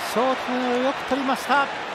ショートよく取りました。